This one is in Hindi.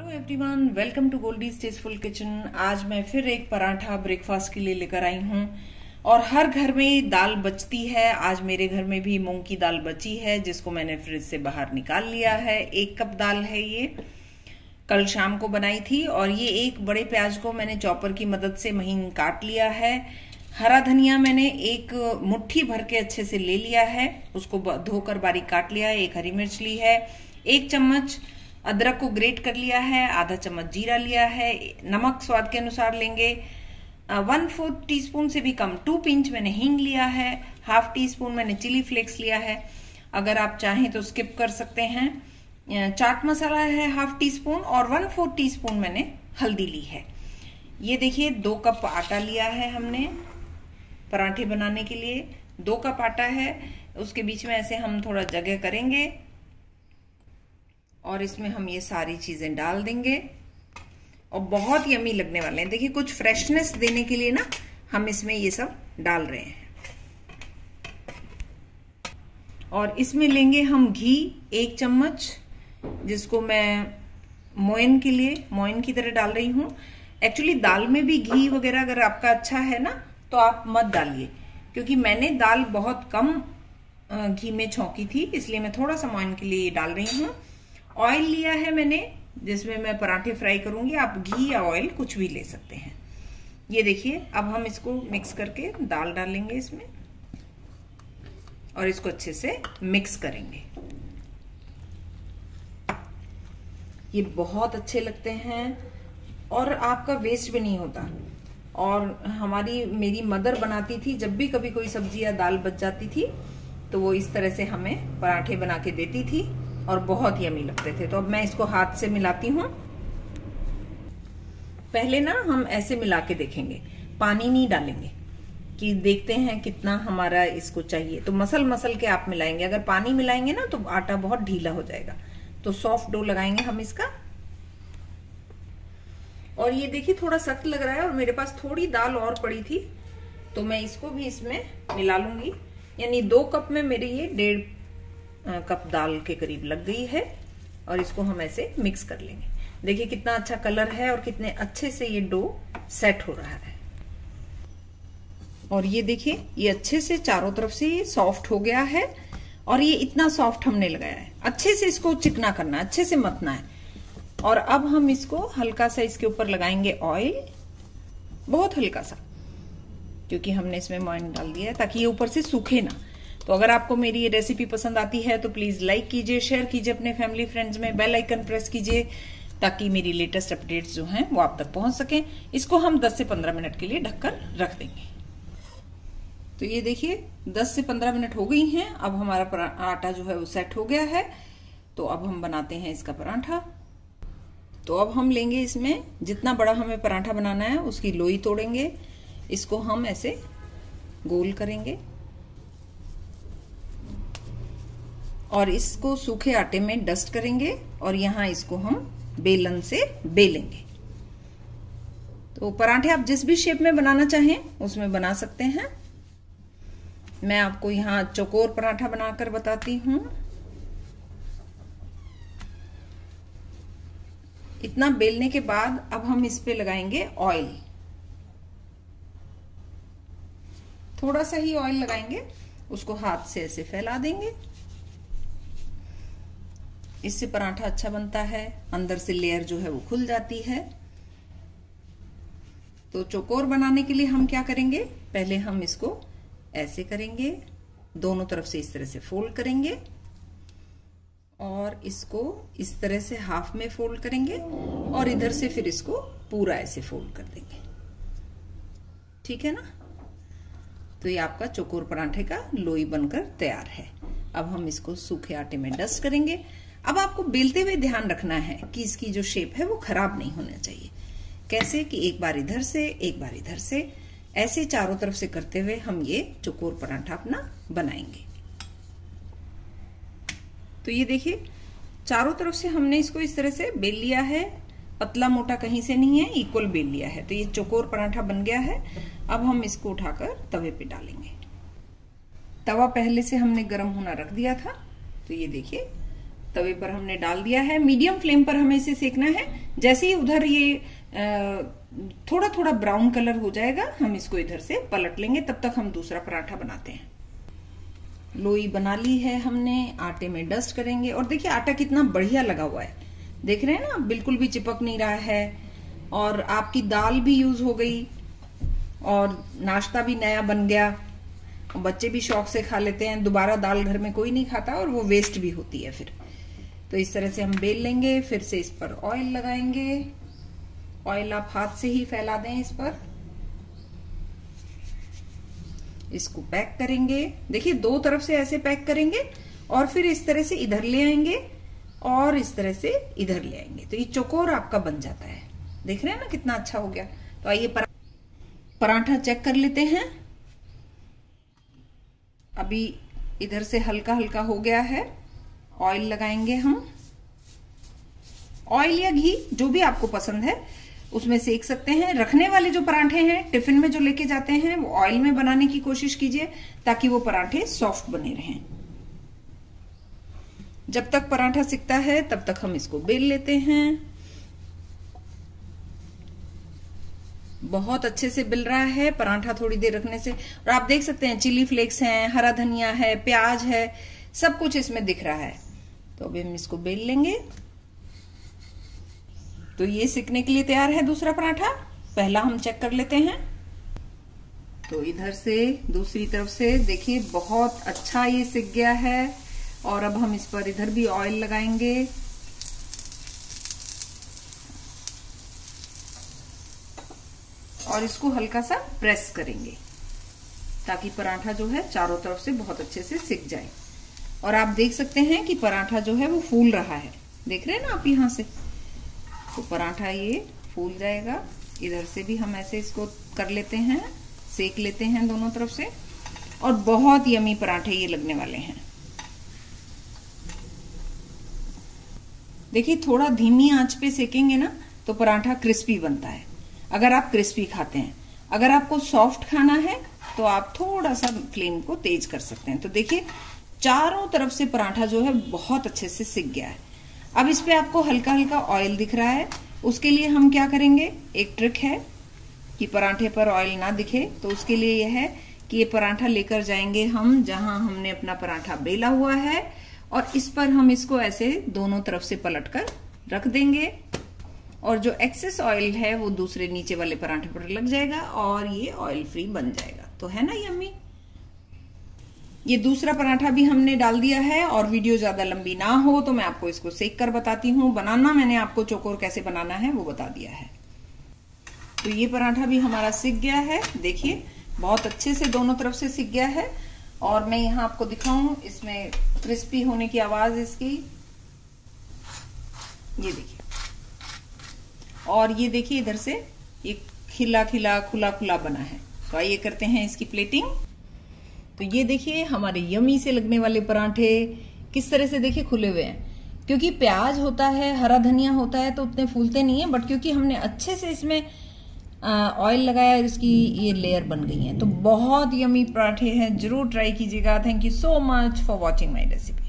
Everyone, welcome to Goldie's tasteful kitchen. आज मैं फिर एक पराठा ब्रेकफास्ट के लिए लेकर आई हूँ और हर घर में दाल बचती है। आज मेरे घर में भी मूंग की दाल बची है जिसको मैंने फ्रिज से बाहर निकाल लिया है। 1 कप दाल है ये, कल शाम को बनाई थी। और ये एक बड़े प्याज को मैंने चॉपर की मदद से महीन काट लिया है। हरा धनिया मैंने एक मुट्ठी भर के अच्छे से ले लिया है, उसको धोकर बारीक काट लिया है। 1 हरी मिर्च ली है, 1 चम्मच अदरक को ग्रेट कर लिया है, आधा चम्मच जीरा लिया है, नमक स्वाद के अनुसार लेंगे, 1/4 टीस्पून से भी कम 2 पिंच मैंने हींग लिया है, 1/2 टीस्पून मैंने चिली फ्लेक्स लिया है। अगर आप चाहें तो स्किप कर सकते हैं। चाट मसाला है 1/2 टीस्पून और 1/4 टीस्पून मैंने हल्दी ली है। ये देखिए 2 कप आटा लिया है हमने पराठे बनाने के लिए। 2 कप आटा है, उसके बीच में ऐसे हम थोड़ा जगह करेंगे और इसमें हम ये सारी चीजें डाल देंगे और बहुत यम्मी लगने वाले हैं। देखिए कुछ फ्रेशनेस देने के लिए ना हम इसमें ये सब डाल रहे हैं। और इसमें लेंगे हम घी 1 चम्मच, जिसको मैं मोयन के लिए मोयन की तरह डाल रही हूँ। एक्चुअली दाल में भी घी वगैरह अगर आपका अच्छा है ना तो आप मत डालिए, क्योंकि मैंने दाल बहुत कम घी में छौंकी थी, इसलिए मैं थोड़ा सा मोयन के लिए डाल रही हूँ। ऑयल लिया है मैंने जिसमें मैं पराठे फ्राई करूंगी। आप घी या ऑयल कुछ भी ले सकते हैं। ये देखिए अब हम इसको मिक्स करके दाल डालेंगे इसमें और इसको अच्छे से मिक्स करेंगे। ये बहुत अच्छे लगते हैं और आपका वेस्ट भी नहीं होता। और मेरी मदर बनाती थी, जब भी कभी कोई सब्जी या दाल बच जाती थी तो वो इस तरह से हमें पराठे बना के देती थी और बहुत यम्मी लगते थे। तो अब मैं इसको हाथ से मिलाती हूँ। पहले ना हम ऐसे मिला के देखेंगे, पानी नहीं डालेंगे, कि देखते हैं कितना हमारा इसको चाहिए। तो मसल के आप मिलाएंगे। अगर पानी मिलाएंगे ना तो आटा बहुत ढीला हो जाएगा। तो सॉफ्ट डो लगाएंगे हम इसका। और ये देखिए थोड़ा सख्त लग रहा है और मेरे पास थोड़ी दाल और पड़ी थी तो मैं इसको भी इसमें मिला लूंगी। यानी 2 कप में मेरे ये 1.5 कप दाल के करीब लग गई है। और इसको हम ऐसे मिक्स कर लेंगे। देखिए कितना अच्छा कलर है और कितने अच्छे से ये डो सेट हो रहा है। और ये देखिए ये अच्छे से चारों तरफ से ये सॉफ्ट हो गया है। और ये इतना सॉफ्ट हमने लगाया है, अच्छे से इसको चिकना करना है, अच्छे से मतना है। और अब हम इसको हल्का सा इसके ऊपर लगाएंगे ऑयल, बहुत हल्का सा, क्योंकि हमने इसमें मोयन डाल दिया है ताकि ये ऊपर से सूखे ना। तो अगर आपको मेरी ये रेसिपी पसंद आती है तो प्लीज लाइक कीजिए, शेयर कीजिए अपने फैमिली फ्रेंड्स में, बेल आइकन प्रेस कीजिए ताकि मेरी लेटेस्ट अपडेट्स जो हैं वो आप तक पहुंच सकें। इसको हम 10 से 15 मिनट के लिए ढककर रख देंगे। तो ये देखिए 10 से 15 मिनट हो गई हैं। अब हमारा आटा जो है वो सेट हो गया है। तो अब हम बनाते हैं इसका पराठा। तो अब हम लेंगे इसमें जितना बड़ा हमें पराठा बनाना है उसकी लोई तोड़ेंगे। इसको हम ऐसे गोल करेंगे और इसको सूखे आटे में डस्ट करेंगे और यहां इसको हम बेलन से बेलेंगे। तो पराठे आप जिस भी शेप में बनाना चाहें उसमें बना सकते हैं। मैं आपको यहां चौकोर पराठा बनाकर बताती हूं। इतना बेलने के बाद अब हम इस पे लगाएंगे ऑयल। थोड़ा सा ही ऑयल लगाएंगे, उसको हाथ से ऐसे फैला देंगे। इससे पराठा अच्छा बनता है, अंदर से लेयर जो है वो खुल जाती है। तो चौकोर बनाने के लिए हम क्या करेंगे, पहले हम इसको ऐसे करेंगे, दोनों तरफ से इस तरह से फोल्ड करेंगे और इसको इस तरह से हाफ में फोल्ड करेंगे और इधर से फिर इसको पूरा ऐसे फोल्ड कर देंगे। ठीक है ना। तो ये आपका चौकोर पराठे का लोई बनकर तैयार है। अब हम इसको सूखे आटे में डस्ट करेंगे। अब आपको बेलते हुए ध्यान रखना है कि इसकी जो शेप है वो खराब नहीं होना चाहिए। कैसे कि एक बार इधर से एक बार इधर से, ऐसे चारों तरफ से करते हुए हम ये चौकोर पराठा अपना बनाएंगे। तो ये देखिए चारों तरफ से हमने इसको इस तरह से बेल लिया है, पतला मोटा कहीं से नहीं है, इक्वल बेल लिया है। तो ये चौकोर पराठा बन गया है। अब हम इसको उठाकर तवे पे डालेंगे। तवा पहले से हमने गर्म होना रख दिया था। तो ये देखिए तवे पर हमने डाल दिया है। मीडियम फ्लेम पर हमें इसे सेकना है। जैसे ही उधर ये थोड़ा थोड़ा ब्राउन कलर हो जाएगा, हम इसको इधर से पलट लेंगे। तब तक हम दूसरा पराठा बनाते हैं। लोई बना ली है हमने, आटे में डस्ट करेंगे। और देखिए आटा कितना बढ़िया लगा हुआ है, देख रहे हैं ना, बिल्कुल भी चिपक नहीं रहा है। और आपकी दाल भी यूज हो गई और नाश्ता भी नया बन गया। बच्चे भी शौक से खा लेते हैं। दोबारा दाल घर में कोई नहीं खाता और वो वेस्ट भी होती है फिर। तो इस तरह से हम बेल लेंगे, फिर से इस पर ऑयल लगाएंगे। ऑयल आप हाथ से ही फैला दें इस पर। इसको पैक करेंगे। देखिए दो तरफ से ऐसे पैक करेंगे और फिर इस तरह से इधर ले आएंगे और इस तरह से इधर ले आएंगे, तो ये चौकोर आपका बन जाता है। देख रहे हैं ना कितना अच्छा हो गया। तो आइए पराठा चेक कर लेते हैं। अभी इधर से हल्का हल्का हो गया है। ऑयल लगाएंगे हम, ऑयल या घी जो भी आपको पसंद है उसमें सेक सकते हैं। रखने वाले जो पराठे हैं टिफिन में जो लेके जाते हैं वो ऑयल में बनाने की कोशिश कीजिए ताकि वो पराठे सॉफ्ट बने रहें। जब तक पराठा सिकता है तब तक हम इसको बेल लेते हैं। बहुत अच्छे से बिल रहा है पराठा थोड़ी देर रखने से। और आप देख सकते हैं चिली फ्लेक्स हैं, हरा धनिया है, प्याज है, सब कुछ इसमें दिख रहा है। तो अभी हम इसको बेल लेंगे। तो ये सिकने के लिए तैयार है दूसरा पराठा। पहला हम चेक कर लेते हैं। तो इधर से दूसरी तरफ से देखिए बहुत अच्छा ये सिक गया है। और अब हम इस पर इधर भी ऑयल लगाएंगे। और इसको हल्का सा प्रेस करेंगे ताकि पराठा जो है चारों तरफ से बहुत अच्छे से सिक जाए। और आप देख सकते हैं कि पराठा जो है वो फूल रहा है, देख रहे हैं ना आप यहां से। तो पराठा ये फूल जाएगा। इधर से भी हम ऐसे इसको कर लेते हैं, सेक लेते हैं दोनों तरफ से। और बहुत यमी पराठे ये लगने वाले हैं। देखिए थोड़ा धीमी आंच पे सेकेंगे ना तो पराठा क्रिस्पी बनता है, अगर आप क्रिस्पी खाते हैं। अगर आपको सॉफ्ट खाना है तो आप थोड़ा सा फ्लेम को तेज कर सकते हैं। तो देखिए चारों तरफ से पराठा जो है बहुत अच्छे से सिक गया है। अब इस पे आपको हल्का हल्का ऑयल दिख रहा है। उसके लिए हम क्या करेंगे, एक ट्रिक है कि पराठे पर ऑयल ना दिखे, तो उसके लिए यह है कि ये पराठा लेकर जाएंगे हम जहां हमने अपना पराठा बेला हुआ है और इस पर हम इसको ऐसे दोनों तरफ से पलटकर रख देंगे और जो एक्सेस ऑयल है वो दूसरे नीचे वाले पराठे पर लग जाएगा और ये ऑयल फ्री बन जाएगा। तो है ना यम्मी। ये दूसरा पराठा भी हमने डाल दिया है और वीडियो ज्यादा लंबी ना हो तो मैं आपको इसको सेक कर बताती हूँ। बनाना मैंने आपको चौकोर कैसे बनाना है वो बता दिया है। तो ये पराठा भी हमारा सिक गया है, देखिए बहुत अच्छे से दोनों तरफ से सिक गया है। और मैं यहाँ आपको दिखाऊं, इसमें क्रिस्पी होने की आवाज इसकी, ये देखिए। और ये देखिए इधर से ये खिला खिला खुला खुला बना है। तो आइए करते हैं इसकी प्लेटिंग। तो ये देखिए हमारे यमी से लगने वाले पराठे किस तरह से देखिए खुले हुए हैं। क्योंकि प्याज होता है, हरा धनिया होता है तो उतने फूलते नहीं है, बट क्योंकि हमने अच्छे से इसमें ऑयल लगाया और इसकी ये लेयर बन गई है। तो बहुत यमी पराठे हैं, जरूर ट्राई कीजिएगा। Thank you so much for watching my recipe.